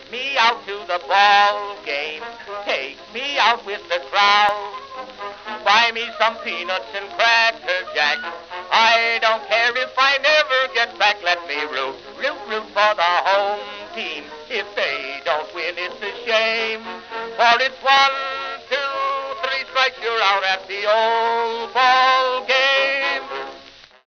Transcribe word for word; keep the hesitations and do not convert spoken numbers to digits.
me out to the ball game. Take me out with the crowd. Buy me some peanuts and cracker jack. I don't care if I never get back. Let me root, root, root for the home team. If they don't win, it's a shame. For it's one, two, three strikes, you're out at the old ball game.